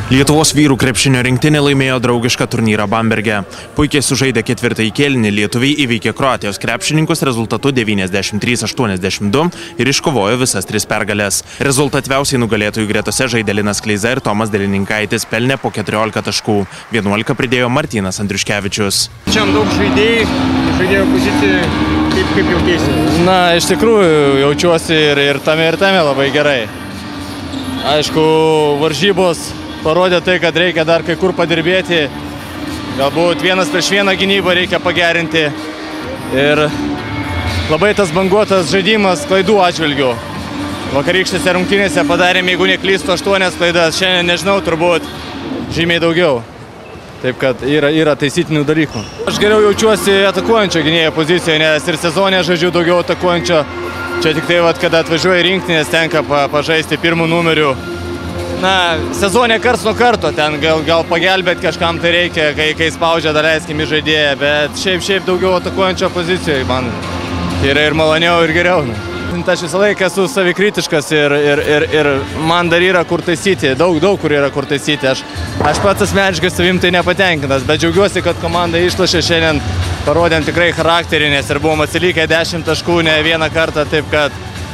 Lietuvos vyrų krepšinio rinktinė laimėjo draugišką turnyrą Bamberge. Puikiai sužaidę ketvirtąjį kėlinį lietuviai įveikė Kroatijos krepšininkus rezultatu 93-82 ir iškovojo visas 3 pergalės. Rezultatyviausiai nugalėtojų gretose žaidė Linas Kleiza ir Tomas Delininkaitis, pelnė po 14 taškų. 11 pridėjo Martynas Andriuškevičius. Čia daug žaidėjo pozicijai, kaip jautiesi? Na, iš tikrųjų jaučiuosi ir tame labai gerai. Aišku, varžybos parodė tai, kad reikia dar kai kur padirbėti. Galbūt 1-1 gynybą reikia pagerinti. Ir labai tas banguotas žaidimas klaidų atžvilgių. Vakarykštėse rungtynėse padarėm, jeigu neklystu, 8 klaidas. Šiandien nežinau, turbūt žymiai daugiau. Taip kad yra taisytinių dalykų. Aš geriau jaučiuosi atakuojančio gynėjo pozicijoje, nes ir sezone žaidžiu daugiau atakuojančio. Čia tik tai, kada atvažiuoja rinktinės, tenka pažaisti pirmų numerių. Na, sezonė karts nuo karto, ten gal pagelbėti kažkam tai reikia, kai spaudžia, daleiskim į žaidėją, bet šiaip daugiau atakuojančio pozicijoje man yra ir maloniau, ir geriau. Aš visą laiką esu savikritiškas ir man dar yra kur taisyti, daug kur yra kur taisyti. Aš pats asmeniškai savim tai nepatenkintas, bet džiaugiuosi, kad komanda išlošė šiandien, parodėm tikrai charakterį, nes ir buvom atsilikę 10 taškų ne vieną kartą, taip kad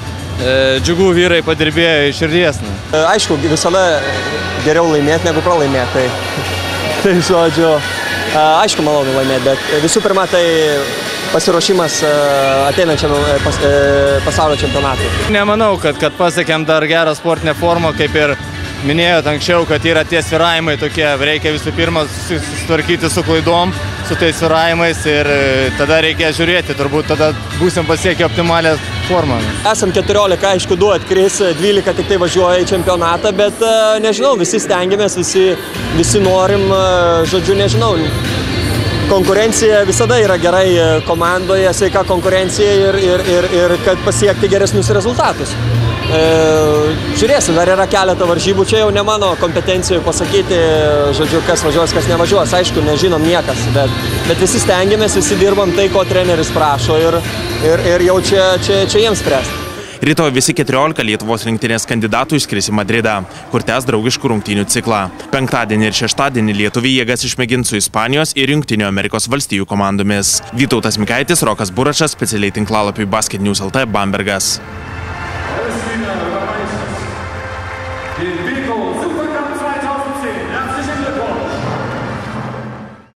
džiugu vyrai padirbėjo iš širdies. Aišku, visada geriau laimėti negu pralaimėti. Tai žodžiu, aišku, malonu laimėti, bet visų pirma, tai pasiruošimas ateinančiam pasaulio čempionatui. Nemanau, kad pasiekėm dar gerą sportinę formą, kaip ir minėjot anksčiau, kad yra tie svyravimai tokie, reikia visų pirma susitvarkyti su klaidom, su tais svyravimais ir tada reikia žiūrėti, turbūt tada būsim pasiekę optimalią formą. Esam 14, aišku, 2 atkris, 12 tik tai važiuoja į čempionatą, bet nežinau, visi stengiamės, visi norim, žodžiu, nežinau. Konkurencija visada yra gerai komandoje, sveika konkurencija ir kad pasiekti geresnius rezultatus. Žiūrėsim, dar yra keletą varžybų, čia jau ne mano kompetencijoje pasakyti, žodžiu, kas važiuos, kas nevažiuos. Aišku, nežinom niekas, bet visi stengiamės, visi dirbam tai, ko treneris prašo ir jau čia jiems spręsti. Rytoj visi 14 Lietuvos rinktinės kandidatų išskris į Madridą, kur tęs draugiškų rungtynių ciklą. Penktadienį ir šeštadienį lietuviai jėgas išmėgins su Ispanijos ir Jungtinių Amerikos valstijų komandomis. Vytautas Mikaitis, Rokas Buračas, specialiai tinklalapiui Basket News LT, Bambergas.